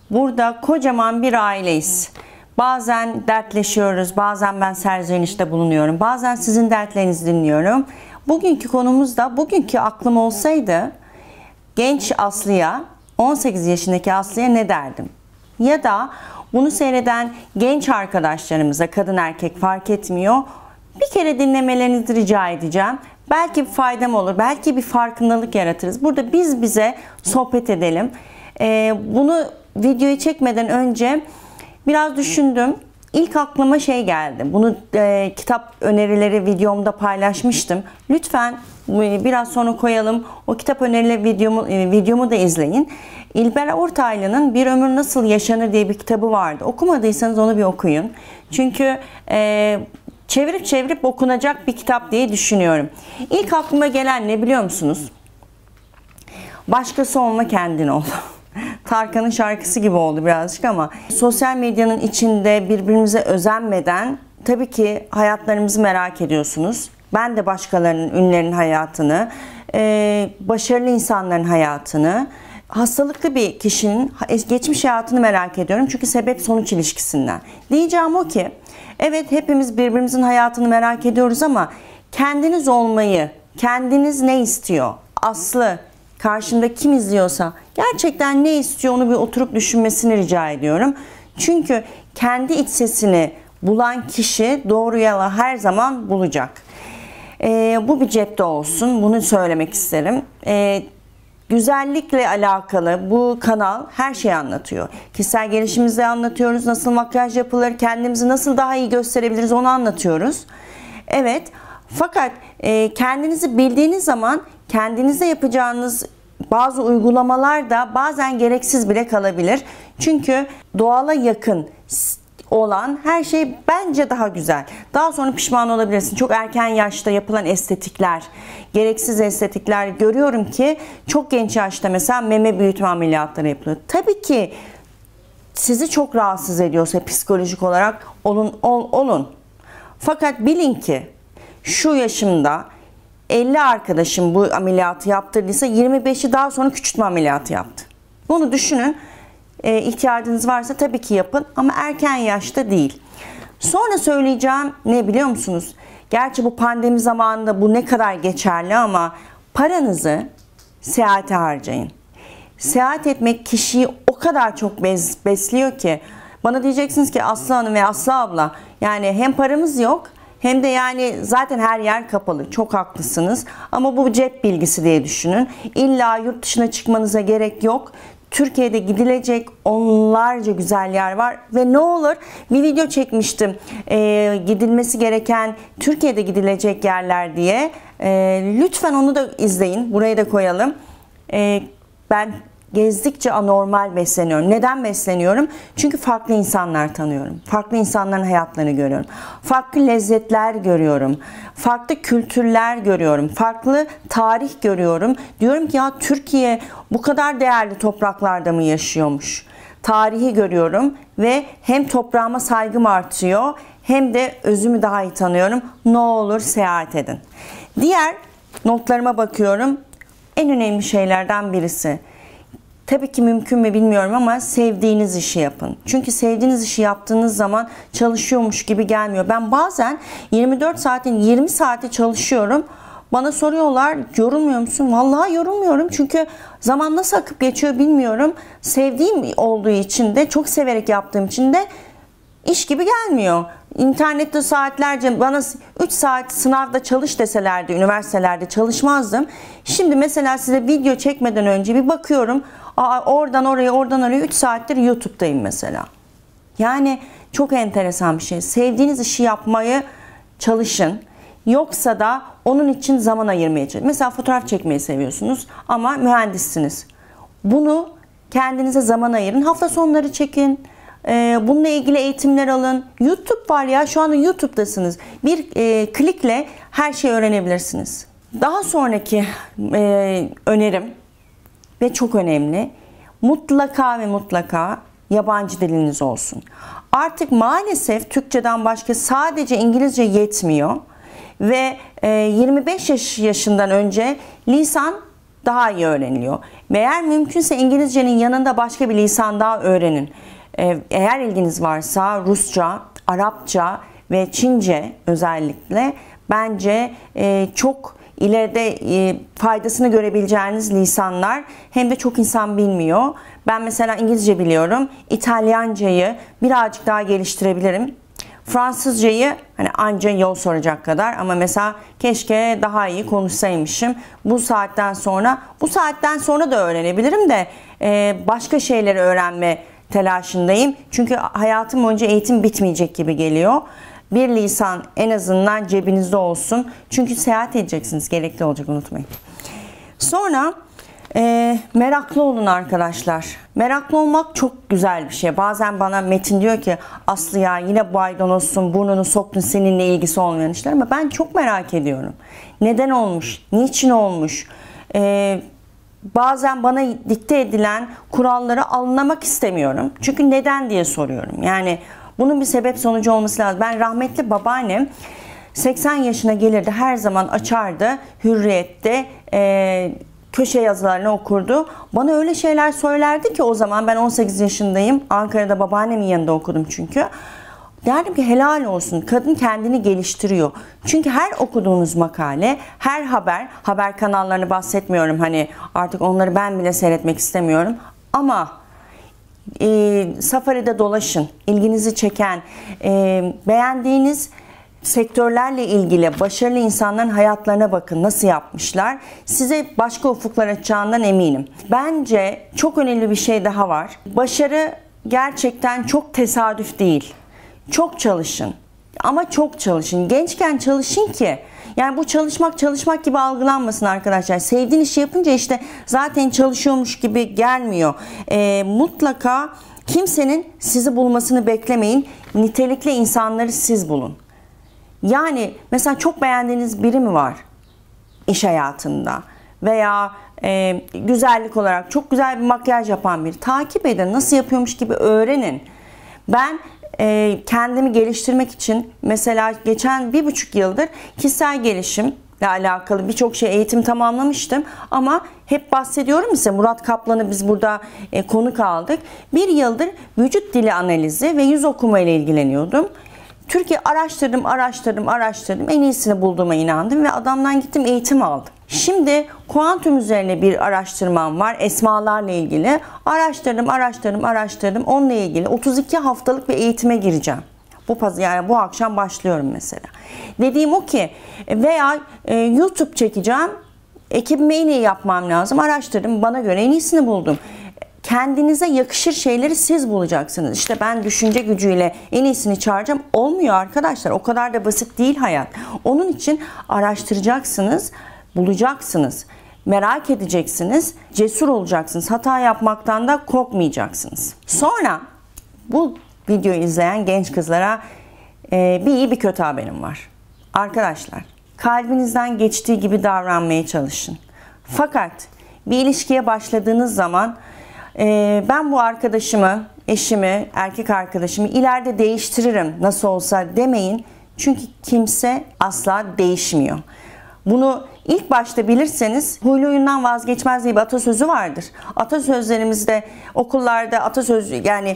Burada kocaman bir aileyiz. Bazen dertleşiyoruz, bazen ben serzenişte bulunuyorum, bazen sizin dertlerinizi dinliyorum. Bugünkü konumuz da, bugünkü aklım olsaydı genç Aslı'ya, 18 yaşındaki Aslı'ya ne derdim? Ya da bunu seyreden genç arkadaşlarımıza, kadın erkek fark etmiyor, bir kere dinlemelerinizi rica edeceğim. Belki bir faydam olur, belki bir farkındalık yaratırız. Burada biz bize sohbet edelim. Bunu videoyu çekmeden önce biraz düşündüm. İlk aklıma şey geldi. Bunu kitap önerileri videomda paylaşmıştım. Lütfen biraz sonra koyalım. O kitap önerileri videomu da izleyin. İlber Ortaylı'nın Bir Ömür Nasıl Yaşanır diye bir kitabı vardı. Okumadıysanız onu bir okuyun. Çünkü çevirip çevirip okunacak bir kitap diye düşünüyorum. İlk aklıma gelen ne biliyor musunuz? Başkası olma, kendin ol. Tarkan'ın şarkısı gibi oldu birazcık ama sosyal medyanın içinde birbirimize özenmeden tabii ki hayatlarımızı merak ediyorsunuz. Ben de başkalarının, ünlülerin hayatını, başarılı insanların hayatını, hastalıklı bir kişinin geçmiş hayatını merak ediyorum. Çünkü sebep-sonuç ilişkisinden. Diyeceğim o ki, evet hepimiz birbirimizin hayatını merak ediyoruz ama kendiniz olmayı, kendiniz ne istiyor? Aslı, karşımda kim izliyorsa gerçekten ne istiyor onu bir oturup düşünmesini rica ediyorum. Çünkü kendi iç sesini bulan kişi doğru yolu her zaman bulacak. Bu bir cepte olsun. Bunu söylemek isterim. Güzellikle alakalı bu kanal her şeyi anlatıyor. Kişisel gelişimimizi anlatıyoruz. Nasıl makyaj yapılır, kendimizi nasıl daha iyi gösterebiliriz onu anlatıyoruz. Evet. Fakat kendinizi bildiğiniz zaman kendinize yapacağınız bazı uygulamalar da bazen gereksiz bile kalabilir. Çünkü doğala yakın olan her şey bence daha güzel. Daha sonra pişman olabilirsin. Çok erken yaşta yapılan estetikler, gereksiz estetikler görüyorum ki çok genç yaşta mesela meme büyütme ameliyatları yapılıyor. Tabii ki sizi çok rahatsız ediyorsa psikolojik olarak olun. Fakat bilin ki şu yaşımda 50 arkadaşım bu ameliyatı yaptırdıysa 25'i daha sonra küçültme ameliyatı yaptı. Bunu düşünün. İhtiyacınız varsa tabii ki yapın ama erken yaşta değil. Sonra söyleyeceğim ne biliyor musunuz? Gerçi bu pandemi zamanında bu ne kadar geçerli ama paranızı seyahate harcayın. Seyahat etmek kişiyi o kadar çok besliyor ki bana diyeceksiniz ki Aslı Hanım ve Aslı abla yani hem paramız yok hem de yani zaten her yer kapalı. Çok haklısınız. Ama bu cep bilgisi diye düşünün. İlla yurt dışına çıkmanıza gerek yok. Türkiye'de gidilecek onlarca güzel yer var. Ve ne olur bir video çekmiştim. Gidilmesi gereken Türkiye'de gidilecek yerler diye. Lütfen onu da izleyin. Buraya da koyalım. Ben gezdikçe anormal besleniyorum. Neden besleniyorum? Çünkü farklı insanlar tanıyorum. Farklı insanların hayatlarını görüyorum. Farklı lezzetler görüyorum. Farklı kültürler görüyorum. Farklı tarih görüyorum. Diyorum ki ya Türkiye bu kadar değerli topraklarda mı yaşıyormuş? Tarihi görüyorum ve hem toprağıma saygım artıyor hem de özümü daha iyi tanıyorum. Ne olur seyahat edin. Diğer notlarıma bakıyorum. En önemli şeylerden birisi. Tabii ki mümkün mü bilmiyorum ama sevdiğiniz işi yapın. Çünkü sevdiğiniz işi yaptığınız zaman çalışıyormuş gibi gelmiyor. Ben bazen 24 saatin 20 saati çalışıyorum. Bana soruyorlar yorulmuyor musun? Vallahi yorulmuyorum. Çünkü zaman nasıl akıp geçiyor bilmiyorum. Sevdiğim olduğu için de çok severek yaptığım için de iş gibi gelmiyor. İnternette saatlerce bana 3 saat sınavda çalış deselerdi üniversitelerde çalışmazdım. Şimdi mesela size video çekmeden önce bir bakıyorum. Oradan oraya oradan oraya 3 saattir YouTube'dayım mesela. Yani çok enteresan bir şey. Sevdiğiniz işi yapmayı çalışın. Yoksa da onun için zaman ayırmaya çalışın. Mesela fotoğraf çekmeyi seviyorsunuz ama mühendissiniz. Bunu kendinize zaman ayırın. Hafta sonları çekin. Bununla ilgili eğitimler alın. YouTube var ya, şu anda YouTube'dasınız. Bir klikle her şeyi öğrenebilirsiniz. Daha sonraki önerim ve çok önemli. Mutlaka ve mutlaka yabancı diliniz olsun. Artık maalesef Türkçeden başka sadece İngilizce yetmiyor. Ve 25 yaşından önce lisan daha iyi öğreniliyor. Eğer mümkünse İngilizcenin yanında başka bir lisan daha öğrenin. Eğer ilginiz varsa Rusça, Arapça ve Çince özellikle bence çok ileride faydasını görebileceğiniz lisanlar, hem de çok insan bilmiyor. Ben mesela İngilizce biliyorum. İtalyancayı birazcık daha geliştirebilirim. Fransızcayı hani anca yol soracak kadar, ama mesela keşke daha iyi konuşsaymışım. Bu saatten sonra da öğrenebilirim de başka şeyleri öğrenme telaşındayım. Çünkü hayatım boyunca eğitim bitmeyecek gibi geliyor. Bir lisan en azından cebinizde olsun. Çünkü seyahat edeceksiniz. Gerekli olacak, unutmayın. Sonra meraklı olun arkadaşlar. Meraklı olmak çok güzel bir şey. Bazen bana Metin diyor ki Aslı ya yine maydanozsun, burnunu soktun, seninle ilgisi olmayan işler, ama ben çok merak ediyorum. Neden olmuş? Niçin olmuş? Bazen bana dikte edilen kuralları anlamak istemiyorum. Çünkü neden diye soruyorum. Yani bunun bir sebep sonucu olması lazım. Ben rahmetli babaannem 80 yaşına gelirdi, her zaman açardı Hürriyet'te köşe yazılarını okurdu. Bana öyle şeyler söylerdi ki, o zaman ben 18 yaşındayım. Ankara'da babaannemin yanında okudum çünkü. Derdim ki helal olsun, kadın kendini geliştiriyor. Çünkü her okuduğunuz makale, her haber kanallarını bahsetmiyorum. Hani artık onları ben bile seyretmek istemiyorum. Ama safaride dolaşın, ilginizi çeken, beğendiğiniz sektörlerle ilgili başarılı insanların hayatlarına bakın, nasıl yapmışlar. Size başka ufuklar açacağından eminim. Bence çok önemli bir şey daha var. Başarı gerçekten çok tesadüf değil. Çok çalışın. Ama çok çalışın. Gençken çalışın ki, yani bu çalışmak gibi algılanmasın arkadaşlar. Sevdiğin işi yapınca işte zaten çalışıyormuş gibi gelmiyor. Mutlaka kimsenin sizi bulmasını beklemeyin. Nitelikli insanları siz bulun. Yani mesela çok beğendiğiniz biri mi var iş hayatında? Veya güzellik olarak çok güzel bir makyaj yapan biri. Takip edin, nasıl yapıyormuş gibi öğrenin. Ben kendimi geliştirmek için mesela geçen 1,5 yıldır kişisel gelişimle alakalı birçok şey eğitim tamamlamıştım. Ama hep bahsediyorum size, Murat Kaplan'ı biz burada konuk aldık. 1 yıldır vücut dili analizi ve yüz okuma ile ilgileniyordum. Türkiye araştırdım. En iyisini bulduğuma inandım ve adamdan gittim, eğitim aldım. Şimdi kuantum üzerine bir araştırmam var. Esmalarla ilgili. Araştırdım. Onunla ilgili 32 haftalık bir eğitime gireceğim. Yani bu akşam başlıyorum mesela. Dediğim o ki, veya YouTube çekeceğim. Ekibime en iyi yapmam lazım. Araştırdım. Bana göre en iyisini buldum. Kendinize yakışır şeyleri siz bulacaksınız. İşte ben düşünce gücüyle en iyisini çağıracağım. Olmuyor arkadaşlar. O kadar da basit değil hayat. Onun için araştıracaksınız, bulacaksınız, merak edeceksiniz, cesur olacaksınız. Hata yapmaktan da korkmayacaksınız. Sonra bu videoyu izleyen genç kızlara bir iyi bir kötü haberim var. Arkadaşlar, kalbinizden geçtiği gibi davranmaya çalışın. Fakat bir ilişkiye başladığınız zaman ben bu arkadaşımı, eşimi, erkek arkadaşımı ileride değiştiririm nasıl olsa demeyin. Çünkü kimse asla değişmiyor. Bunu ilk başta bilirseniz, huylu huyundan vazgeçmez diye bir atasözü vardır. Atasözlerimizde, okullarda atasözü, yani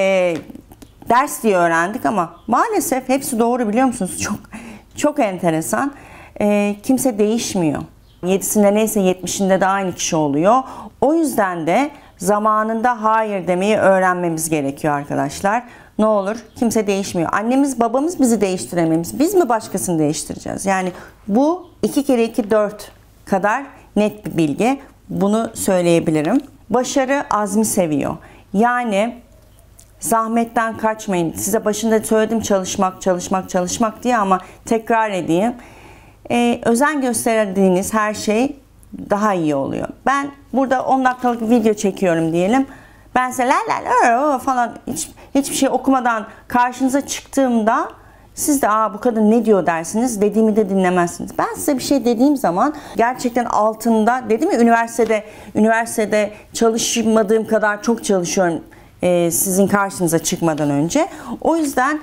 ders diye öğrendik ama maalesef hepsi doğru, biliyor musunuz? Çok enteresan. Kimse değişmiyor. 7'sinde neyse 70'inde de aynı kişi oluyor. O yüzden de zamanında hayır demeyi öğrenmemiz gerekiyor arkadaşlar. Ne olur, kimse değişmiyor. Annemiz babamız bizi değiştirememiş. Biz mi başkasını değiştireceğiz? Yani bu 2 kere 2 4 kadar net bir bilgi. Bunu söyleyebilirim. Başarı azmi seviyor. Yani zahmetten kaçmayın. Size başında söyledim çalışmak diye, ama tekrar edeyim. Özen gösterdiğiniz her şey daha iyi oluyor. Ben burada 10 dakikalık bir video çekiyorum diyelim. Ben size la falan hiçbir şey okumadan karşınıza çıktığımda siz de bu kadın ne diyor dersiniz. Dediğimi de dinlemezsiniz. Ben size bir şey dediğim zaman gerçekten altında, dedim ya, üniversitede çalışmadığım kadar çok çalışıyorum sizin karşınıza çıkmadan önce. O yüzden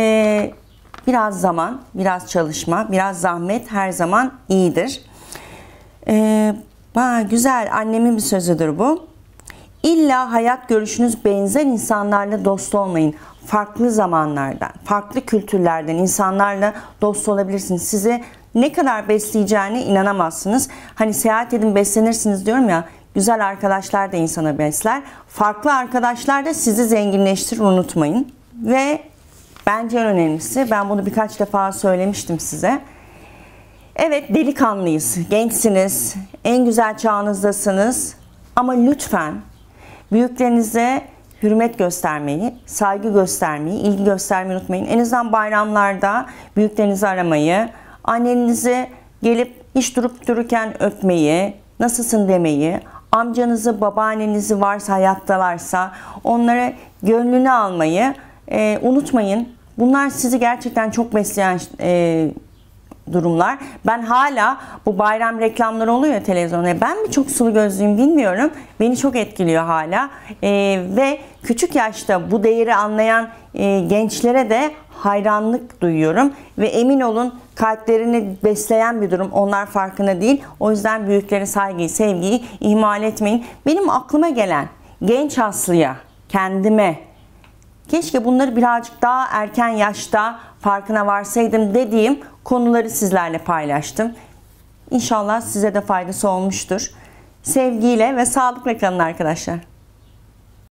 biraz zaman, biraz çalışma, biraz zahmet her zaman iyidir. Güzel, annemin bir sözüdür bu. İlla hayat görüşünüz benzer insanlarla dost olmayın. Farklı zamanlardan, farklı kültürlerden insanlarla dost olabilirsiniz. Sizi ne kadar besleyeceğine inanamazsınız. Hani seyahat edin beslenirsiniz diyorum ya. Güzel arkadaşlar da insana besler. Farklı arkadaşlar da sizi zenginleştirir, unutmayın. Ve bence en önemlisi, ben bunu birkaç defa söylemiştim size. Evet, delikanlıyız, gençsiniz, en güzel çağınızdasınız. Ama lütfen büyüklerinize hürmet göstermeyi, saygı göstermeyi, ilgi göstermeyi unutmayın. En azından bayramlarda büyüklerinizi aramayı, annenizi gelip hiç durup dururken öpmeyi, nasılsın demeyi, amcanızı, babaannenizi varsa hayattalarsa onlara gönlünü almayı unutmayın. Bunlar sizi gerçekten çok besleyen durumlar. Ben hala bu bayram reklamları oluyor ya televizyonda. Ben mi çok sulu gözlüyüm bilmiyorum. Beni çok etkiliyor hala. Ve küçük yaşta bu değeri anlayan gençlere de hayranlık duyuyorum. Ve emin olun kalplerini besleyen bir durum. Onlar farkında değil. O yüzden büyüklere saygıyı, sevgiyi ihmal etmeyin. Benim aklıma gelen genç Aslı'ya, kendime, keşke bunları birazcık daha erken yaşta farkına varsaydım dediğim konuları sizlerle paylaştım. İnşallah size de faydası olmuştur. Sevgiyle ve sağlıkla kalın arkadaşlar.